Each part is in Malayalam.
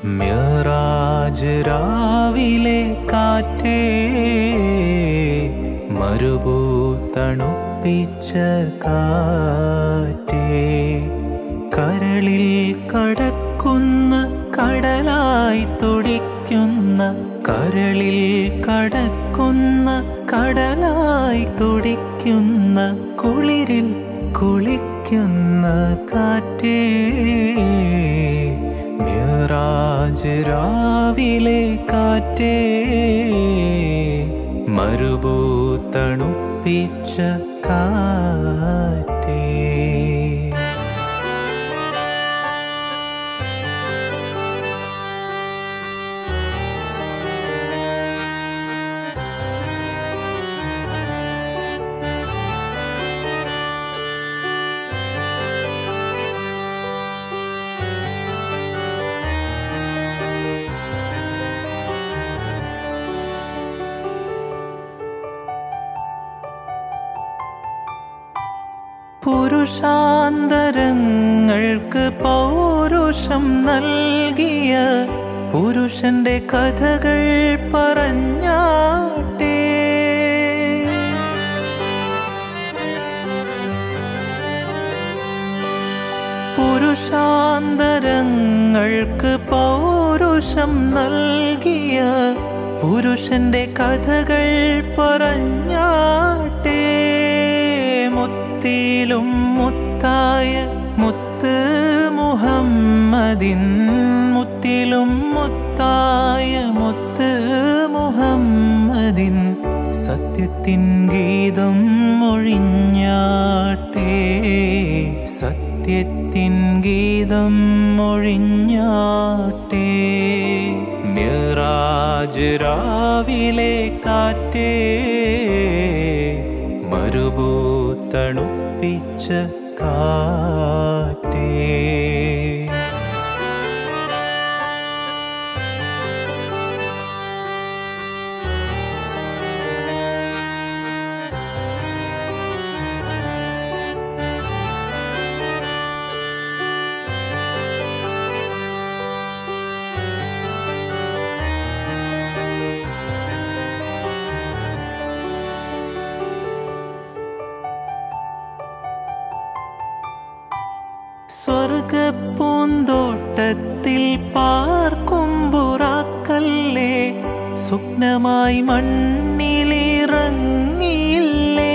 മിഅ്റാജ് രാവിലെ കാറ്റേ, മരുഭൂതണുപ്പിച്ച കാറ്റേ, കരളിൽ കടക്കുന്ന കടലായി തുടിക്കുന്ന, കരളിൽ കടക്കുന്ന കടലായി തുടിക്കുന്ന, കുളിരിൽ കുളിക്കുന്ന കാറ്റേ, മിഅ്റാജ് രാവിലെ കാറ്റേ, മരുഭൂതണുപ്പിച്ച കാറ്റേ. പുരുഷാന്തരങ്ങൾക്ക് പൗരുഷം നൽകിയ പുരുഷന്റെ കഥകൾ പറഞ്ഞാട്ടെ. പുരുഷാന്തരങ്ങൾക്ക് പൗരുഷം നൽകിയ പുരുഷന്റെ കഥകൾ പറഞ്ഞാട്ടെ. മുത്തിലും മുത്തായ മുത്ത് മുഹമ്മദിൻ, മുത്തിലും മുത്തായ മുത്ത് മുഹമ്മദിൻ, സത്യത്തിൻ ഗീതം മൊഴിഞ്ഞാട്ടെ, സത്യത്തിൻ ഗീതം മൊഴിഞ്ഞാട്ടെ. മിഅ്റാജ് രാവിലെ കാറ്റേ, മരുഭൂതണുപ്പിച്ച കാറ്റേ. സ്വർഗപ്പൂന്തോട്ടത്തിൽ പാർക്കുമ്പുറാക്കല്ലേ, സ്വപ്നമായി മണ്ണിലിറങ്ങിയില്ലേ.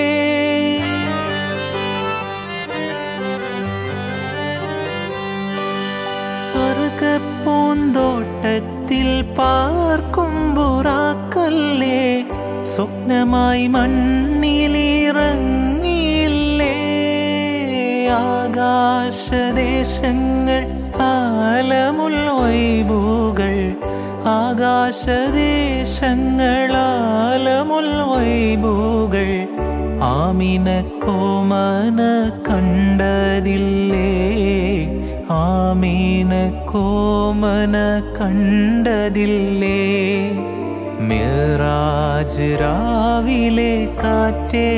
സ്വർഗപ്പൂന്തോട്ടത്തിൽ പാർക്കുമ്പുറാക്കല്ലേ, സ്വപ്നമായി മണ്ണിലിറങ്ങിയില്ലേ. ആകാശദേശങ്ങൾ ആലമുൽ ഗൈബുകൾ, ആകാശദേശങ്ങൾ ആലമുൽ ഗൈബുകൾ, ആമിന കോമന കണ്ടതില്ലേ, ആമിന കോമന കണ്ടതില്ലേ. മിഅ്റാജ് രാവിലെ കാറ്റേ,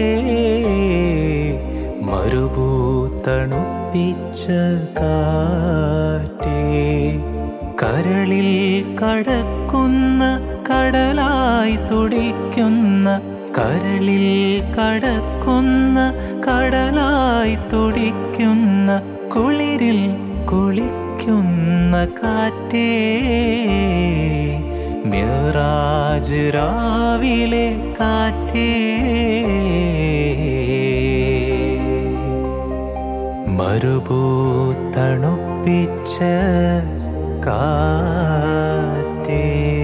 മരുഭൂതണുപ്പിച്ച കാറ്റേ, കരളിൽ കടക്കുന്ന കടലായി തുടിക്കുന്ന, കരളിൽ കടക്കുന്ന കടലായി തുടിക്കുന്ന, കുളിരിൽ കുളിക്കുന്ന കാറ്റേ, മിഅ്റാജ് രാവിലെ കാറ്റേ, മരുഭൂതണുപ്പിച്ച കാറ്റേ.